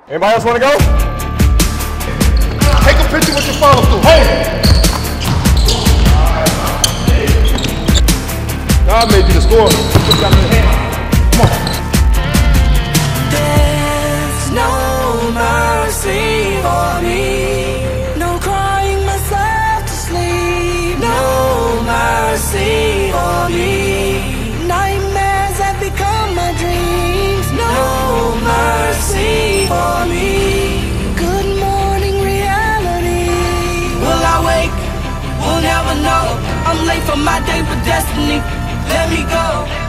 Anybody else want to go? Take a picture with your follow through. Hey! God made you the score. Put that in your hand. Come on. There's no mercy for me. No crying myself to sleep. No mercy for me. Nightmares have become my dreams. No mercy for me. Good morning, reality. Will I wake? We'll never know. I'm late for my date with destiny. Let me go.